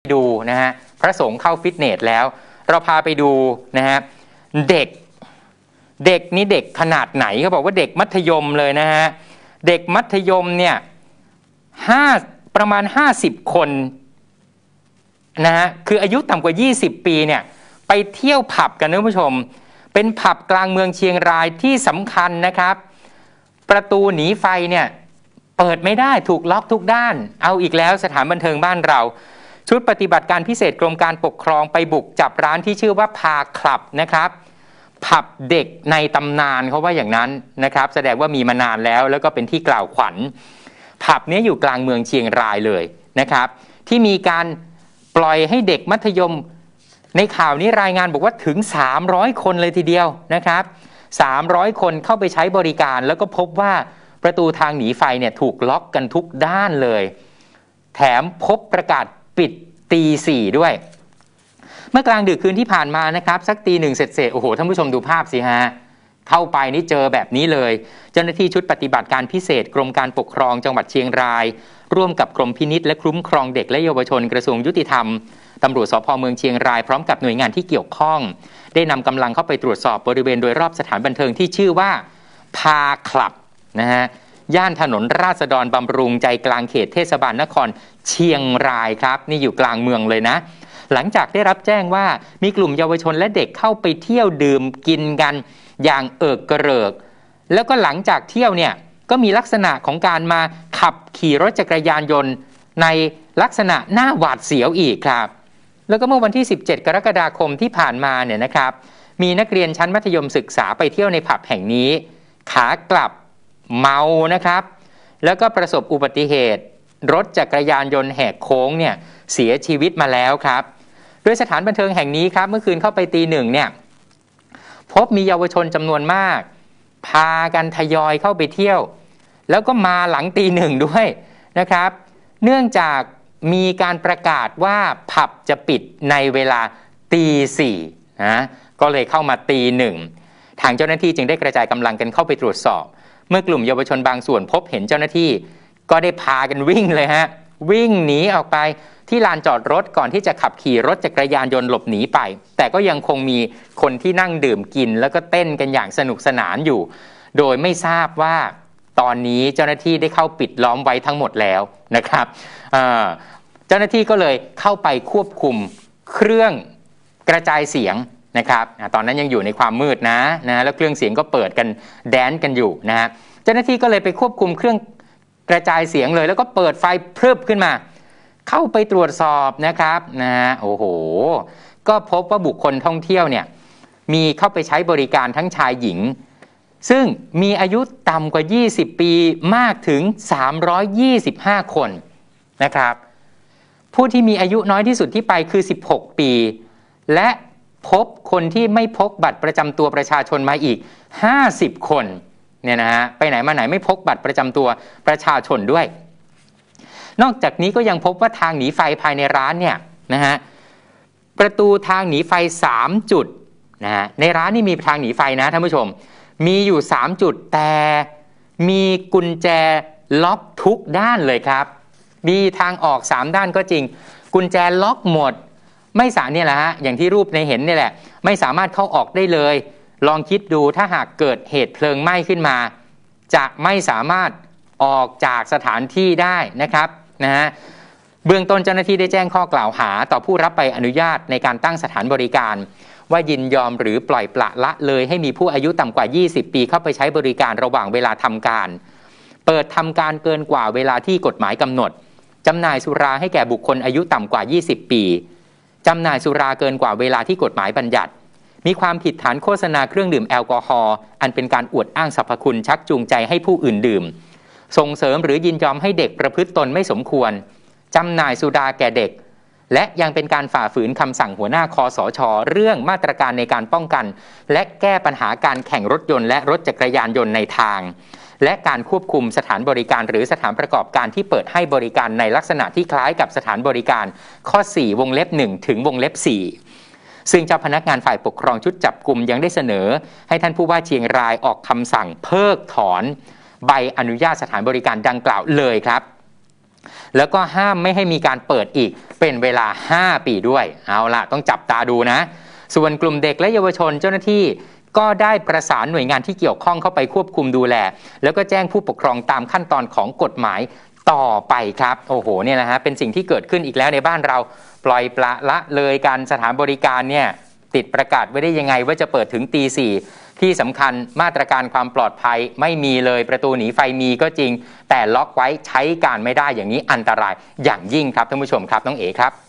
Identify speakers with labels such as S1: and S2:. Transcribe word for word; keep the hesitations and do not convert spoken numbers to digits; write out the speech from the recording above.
S1: ดูนะฮะพระสงฆ์เข้าฟิตเนสแล้วเราพาไปดูนะฮะเด็กเด็กนี่เด็กขนาดไหนเขาบอกว่าเด็กมัธยมเลยนะฮะเด็กมัธยมเนี่ยห้าประมาณห้าสิบคนนะฮะคืออายุต่ำกว่ายี่สิบปีเนี่ยไปเที่ยวผับกันนะผู้ชมเป็นผับกลางเมืองเชียงรายที่สำคัญนะครับประตูหนีไฟเนี่ยเปิดไม่ได้ถูกล็อกทุกด้านเอาอีกแล้วสถานบันเทิงบ้านเราชุดปฏิบัติการพิเศษกรมการปกครองไปบุกจับร้านที่ชื่อว่าพาคลับนะครับผับเด็กในตำนานเขาว่าอย่างนั้นนะครับแสดงว่ามีมานานแล้วแล้วก็เป็นที่กล่าวขวัญผับนี้อยู่กลางเมืองเชียงรายเลยนะครับที่มีการปล่อยให้เด็กมัธยมในข่าวนี้รายงานบอกว่าถึงสามร้อยคนเลยทีเดียวนะครับสามร้อยคนเข้าไปใช้บริการแล้วก็พบว่าประตูทางหนีไฟเนี่ยถูกล็อกกันทุกด้านเลยแถมพบประกาศปิดตีสี่ด้วยเมื่อกลางดึกคืนที่ผ่านมานะครับสักตีหนึ่งเสร็จเสร็จโอ้โหท่านผู้ชมดูภาพสิฮะเข้าไปนี่เจอแบบนี้เลยเจ้าหน้าที่ชุดปฏิบัติการพิเศษกรมการปกครองจังหวัดเชียงรายร่วมกับกรมพินิจและคุ้มครองเด็กและเยาวชนกระทรวงยุติธรรมตำรวจสภ.เมืองเชียงรายพร้อมกับหน่วยงานที่เกี่ยวข้องได้นำกำลังเข้าไปตรวจสอบบริเวณโดยรอบสถานบันเทิงที่ชื่อว่าพาคลับนะฮะย่านถนนราษฎรบำรุงใจกลางเขตเทศบาลนครเชียงรายครับนี่อยู่กลางเมืองเลยนะหลังจากได้รับแจ้งว่ามีกลุ่มเยาวชนและเด็กเข้าไปเที่ยวดื่มกินกันอย่างเอิกกระเริกแล้วก็หลังจากเที่ยวเนี่ยก็มีลักษณะของการมาขับขี่รถจักรยานยนต์ในลักษณะหน้าหวาดเสียวอีกครับแล้วก็เมื่อวันที่สิบเจ็ดกรกฎาคมที่ผ่านมาเนี่ยนะครับมีนักเรียนชั้นมัธยมศึกษาไปเที่ยวในผับแห่งนี้ขากลับเมานะครับแล้วก็ประสบอุบัติเหตุรถจักรยานยนต์แหกโค้งเนี่ยเสียชีวิตมาแล้วครับโดยสถานบันเทิงแห่งนี้ครับเมื่อคืนเข้าไปตีหนึ่งเนี่ยพบมีเยาวชนจำนวนมากพากันทยอยเข้าไปเที่ยวแล้วก็มาหลังตีหนึ่งด้วยนะครับเนื่องจากมีการประกาศว่าผับจะปิดในเวลาตีสี่นะก็เลยเข้ามาตีหนึ่งทางเจ้าหน้าที่จึงได้กระจายกำลังกันเข้าไปตรวจสอบเมื่อกลุ่มเยาวชนบางส่วนพบเห็นเจ้าหน้าที่ก็ได้พากันวิ่งเลยฮะวิ่งหนีออกไปที่ลานจอดรถก่อนที่จะขับขี่รถจักรยานยนต์หลบหนีไปแต่ก็ยังคงมีคนที่นั่งดื่มกินแล้วก็เต้นกันอย่างสนุกสนานอยู่โดยไม่ทราบว่าตอนนี้เจ้าหน้าที่ได้เข้าปิดล้อมไว้ทั้งหมดแล้วนะครับเจ้าหน้าที่ก็เลยเข้าไปควบคุมเครื่องกระจายเสียงนะครับตอนนั้นยังอยู่ในความมืดนะนะแล้วเครื่องเสียงก็เปิดกันแดนกันอยู่นะฮะเจ้าหน้าที่ก็เลยไปควบคุมเครื่องกระจายเสียงเลยแล้วก็เปิดไฟพรึบขึ้นมาเข้าไปตรวจสอบนะครับนะฮะโอ้โหก็พบว่าบุคคลท่องเที่ยวเนี่ยมีเข้าไปใช้บริการทั้งชายหญิงซึ่งมีอายุต่ำกว่ายี่สิบปีมากถึงสามร้อยยี่สิบห้าคนนะครับผู้ที่มีอายุน้อยที่สุดที่ไปคือสิบหกปีและพบคนที่ไม่พกบัตรประจำตัวประชาชนมาอีกห้าสิบคนเนี่ยนะฮะไปไหนมาไหนไม่พกบัตรประจำตัวประชาชนด้วยนอกจากนี้ก็ยังพบว่าทางหนีไฟภายในร้านเนี่ยนะฮะประตูทางหนีไฟสามจุดนะฮะในร้านนี่มีทางหนีไฟนะท่านผู้ชมมีอยู่สามจุดแต่มีกุญแจล็อกทุกด้านเลยครับมีทางออกสามด้านก็จริงกุญแจล็อกหมดไม่สามารถเนี่ยแหละฮะอย่างที่รูปในเห็นนี่แหละไม่สามารถเข้าออกได้เลยลองคิดดูถ้าหากเกิดเหตุเพลิงไหม้ขึ้นมาจะไม่สามารถออกจากสถานที่ได้นะครับนะฮะเบื้องต้นเจ้าหน้าที่ได้แจ้งข้อกล่าวหาต่อผู้รับใบอนุญาตในการตั้งสถานบริการว่ายินยอมหรือปล่อยปละละเลยให้มีผู้อายุต่ำกว่ายี่สิบปีเข้าไปใช้บริการระหว่างเวลาทำการเปิดทำการเกินกว่าเวลาที่กฎหมายกำหนดจำหน่ายสุราให้แก่บุคคลอายุต่ำกว่ายี่สิบปีจำหน่ายสุราเกินกว่าเวลาที่กฎหมายบัญญัติมีความผิดฐานโฆษณาเครื่องดื่มแอลกอฮอล์อันเป็นการอวดอ้างสรรพคุณชักจูงใจให้ผู้อื่นดื่มส่งเสริมหรือยินยอมให้เด็กประพฤติตนไม่สมควรจำหน่ายสุราแก่เด็กและยังเป็นการฝ่าฝืนคำสั่งหัวหน้าคสช.เรื่องมาตรการในการป้องกันและแก้ปัญหาการแข่งรถยนต์และรถจักรยานยนต์ในทางและการควบคุมสถานบริการหรือสถานประกอบการที่เปิดให้บริการในลักษณะที่คล้ายกับสถานบริการข้อสี่วงเล็บหนึ่งถึงวงเล็บสี่ซึ่งเจ้าพนักงานฝ่ายปกครองชุดจับกุมยังได้เสนอให้ท่านผู้ว่าเชียงรายออกคำสั่งเพิกถอนใบอนุญาตสถานบริการดังกล่าวเลยครับแล้วก็ห้ามไม่ให้มีการเปิดอีกเป็นเวลาห้าปีด้วยเอาล่ะต้องจับตาดูนะส่วนกลุ่มเด็กและเยาวชนเจ้าหน้าที่ก็ได้ประสานหน่วยงานที่เกี่ยวข้องเข้าไปควบคุมดูแลแล้วก็แจ้งผู้ปกครองตามขั้นตอนของกฎหมายต่อไปครับโอ้โหเนี่ยนะฮะเป็นสิ่งที่เกิดขึ้นอีกแล้วในบ้านเราปล่อยปละละเลยการสถานบริการเนี่ยติดประกาศไว้ได้ยังไงว่าจะเปิดถึงตีสี่ที่สำคัญมาตรการความปลอดภัยไม่มีเลยประตูหนีไฟมีก็จริงแต่ล็อกไว้ใช้การไม่ได้อย่างนี้อันตรายอย่างยิ่งครับท่านผู้ชมครับน้องเอ๋ครับ